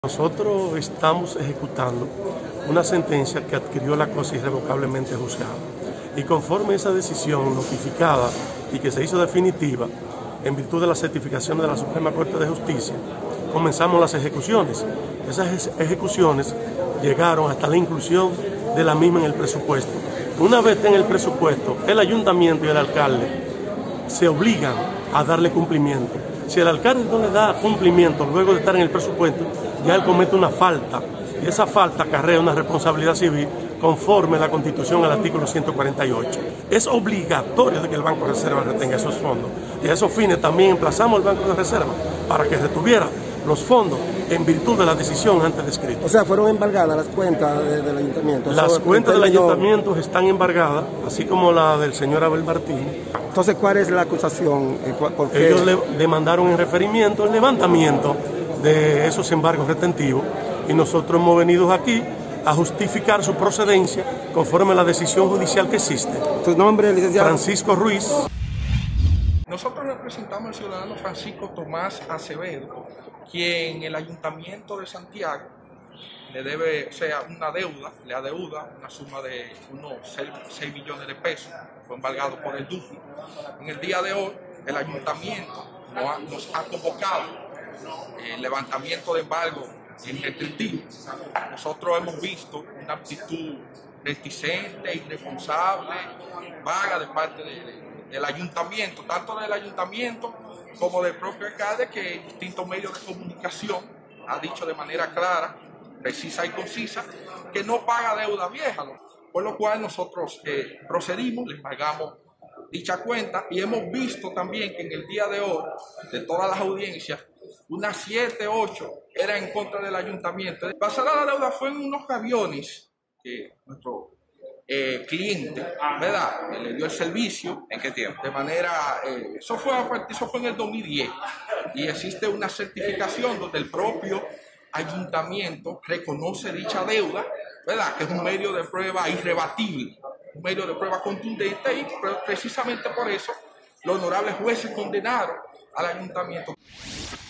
Nosotros estamos ejecutando una sentencia que adquirió la cosa irrevocablemente juzgada. Y conforme esa decisión notificada y que se hizo definitiva, en virtud de la certificación de la Suprema Corte de Justicia, comenzamos las ejecuciones. Esas ejecuciones llegaron hasta la inclusión de la misma en el presupuesto. Una vez en el presupuesto, el ayuntamiento y el alcalde se obligan a darle cumplimiento. Si el alcalde no le da cumplimiento luego de estar en el presupuesto, ya él comete una falta, y esa falta acarrea una responsabilidad civil conforme a la Constitución al artículo 148. Es obligatorio de que el Banco de Reserva retenga esos fondos, y a esos fines también emplazamos al Banco de Reserva para que retuviera los fondos en virtud de la decisión antes descrita. O sea, fueron embargadas las cuentas del ayuntamiento. Las cuentas del ayuntamiento están embargadas, así como la del señor Abel Martín. Entonces, ¿cuál es la acusación? Ellos le demandaron en referimiento el levantamiento de esos embargos retentivos, y nosotros hemos venido aquí a justificar su procedencia conforme a la decisión judicial que existe. ¿Tu nombre, licenciado? Francisco Ruiz. Nosotros representamos al ciudadano Francisco Tomás Acevedo, quien el Ayuntamiento de Santiago le debe, o sea, una deuda, le adeuda una suma de unos 6 millones de pesos, fue embargado por el DUPI. En el día de hoy, el Ayuntamiento nos ha convocado el levantamiento de embargo en restrictivo. Nosotros hemos visto una actitud reticente, irresponsable, vaga de parte del ayuntamiento, tanto del ayuntamiento como del propio alcalde, que en distintos medios de comunicación ha dicho de manera clara, precisa y concisa, que no paga deuda vieja, por lo cual nosotros procedimos, le pagamos dicha cuenta, y hemos visto también que en el día de hoy, de todas las audiencias, unas 7, 8 eran en contra del ayuntamiento. Pasada la deuda fue en unos aviones que nuestro cliente, ¿verdad?, le dio el servicio. ¿En qué tiempo? De manera, eso fue en el 2010, y existe una certificación donde el propio ayuntamiento reconoce dicha deuda, ¿verdad?, que es un medio de prueba irrebatible, un medio de prueba contundente, y precisamente por eso los honorables jueces condenaron al ayuntamiento.